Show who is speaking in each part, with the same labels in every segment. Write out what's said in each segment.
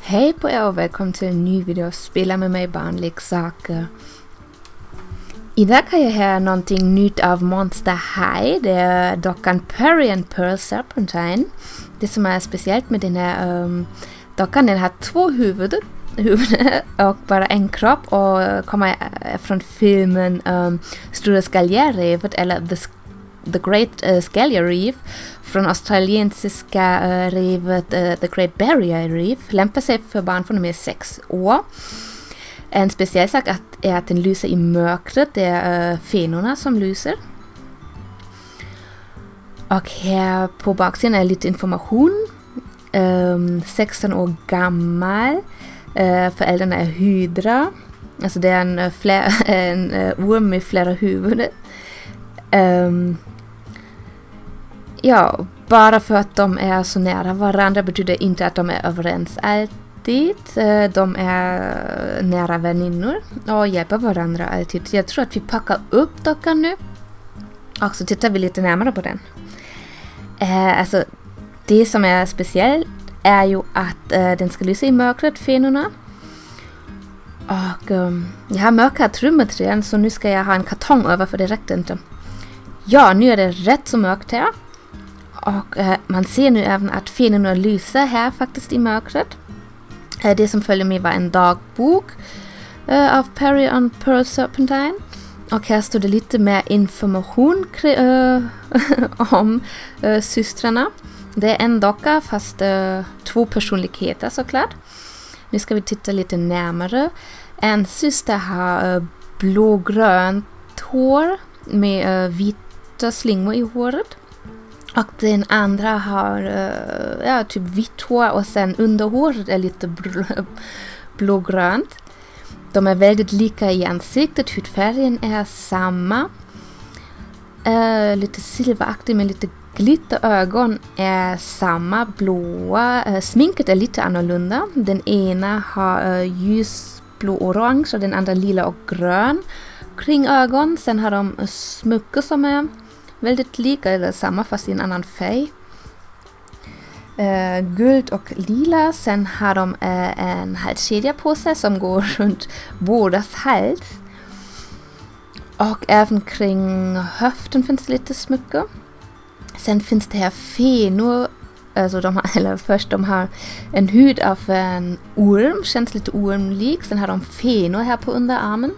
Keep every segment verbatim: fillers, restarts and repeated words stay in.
Speaker 1: Hej på er och välkommen till en ny video. Spela med mig barnleksaker. Idag kan jag höra någonting nytt av Monster High. Det är dockan Perry and Pearl Serpentine. Det som är speciellt med den här um, dockan, den har två huvuden, huvuden och bara en kropp och kommer från filmen um, Stora Skalljärrevet eller The, The Great uh, Skallier Reef från australiensiska uh, revet uh, The Great Barrier Reef. Lämpar sig för barn från och med sex år. En speciell sak att, är att den lyser i mörkret. Det är uh, fenorna som lyser. Och här på baksidan är lite information. Um, sexton år gammal. Uh, föräldrarna är hydra. Alltså det är en, uh, flera, en uh, orm med flera huvuden. Um, ja, bara för att de är så nära varandra betyder inte att de är överens alltid. Uh, de är nära väninnor och hjälper varandra alltid. Jag tror att vi packar upp dockan nu. Och så tittar vi lite närmare på den. Uh, alltså, det som är speciellt är ju att uh, den ska lysa i mörkret, fenorna. Och um, jag har mörkat rummet redan, så nu ska jag ha en kartong över för det räckte inte. Ja, nu är det rätt så mörkt här. Och uh, man ser nu även att fenorna lyser här faktiskt i mörkret. Uh, det som följer med var en dagbok uh, av Perry and Pearl Serpentine. Och här står det lite mer information uh, om uh, systrarna. Det är en docka fast uh, två personligheter såklart. Nu ska vi titta lite närmare. En syster har uh, blågrönt hår med uh, vita slingor i håret. Och den andra har uh, ja, typ vitt hår och sen underhåret är lite bl- blågrönt. De är väldigt lika i ansiktet. Hudfärgen är samma. Uh, lite silveraktig med lite glitterögon är samma, blåa. Uh, sminket är lite annorlunda. Den ena har uh, ljusblå-orange och den andra lila och grön kring ögon. Sen har de smycken som är väldigt lika eller samma fast i en annan färg. Uh, guld och lila. Sen har de uh, en halskedja på sig som går runt bådas hals. Och även kring höften finns det lite smycken. Sen finns det här fenor. Alltså de har, eller först de har en hud av en orm. Känns lite ormlik. Sen har de fenor här på underarmen.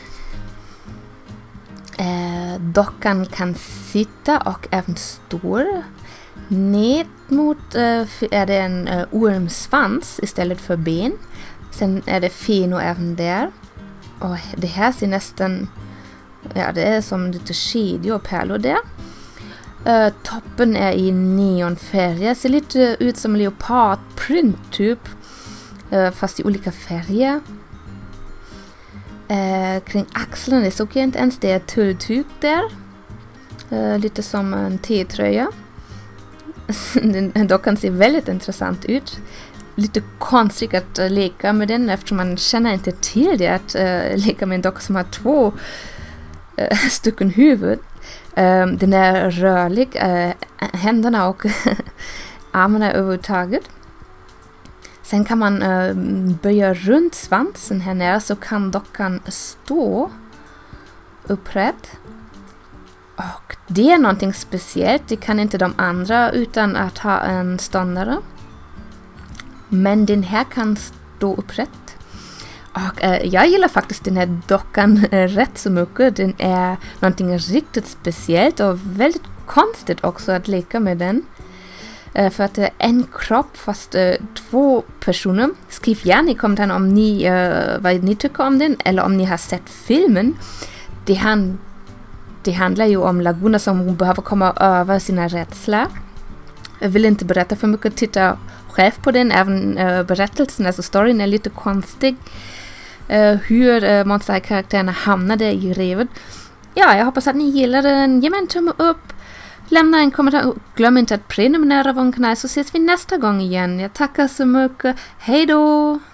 Speaker 1: Eh, dockan kan sitta och även stå. Ned mot eh, är det en eh, ormsvans istället för ben. Sen är det fenor även där. Och det här ser nästan... Ja, det är som lite kedjor och pärlor där. Uh, toppen är i neonfärger. Ser lite ut som leopardprint typ. Uh, fast i olika färger. Uh, kring axlarna, det såg jag inte ens. Det är tulltyg där. Uh, lite som en T-tröja. Den dockan ser väldigt intressant ut. Lite konstigt att uh, leka med den eftersom man känner inte till det. Att uh, leka med en docka som har två uh, stycken huvud. Um, den är rörlig, uh, händerna och armarna överhuvudtaget. Sen kan man uh, böja runt svansen här nere så kan dockan stå upprätt. Och det är någonting speciellt, det kan inte de andra utan att ha en ståndare. Men den här kan stå upprätt. Och äh, jag gillar faktiskt den här dockan äh, rätt så mycket. Den är någonting riktigt speciellt och väldigt konstigt också att leka med den. Äh, för att det är en kropp fast äh, två personer. Skriv gärna i kommentarerna om ni, äh, vad ni tycker om den eller om ni har sett filmen. Det, han, det handlar ju om Laguna som behöver komma över sina rädsla. Jag vill inte berätta för mycket, titta själv på den. Även äh, berättelsen, alltså storyn är lite konstig. Uh, hur uh, Monster High-karaktärerna hamnade i revet. Ja, jag hoppas att ni gillar den. Ge mig en tumme upp. Lämna en kommentar och glöm inte att prenumerera på vår kanal så ses vi nästa gång igen. Jag tackar så mycket. Hej då!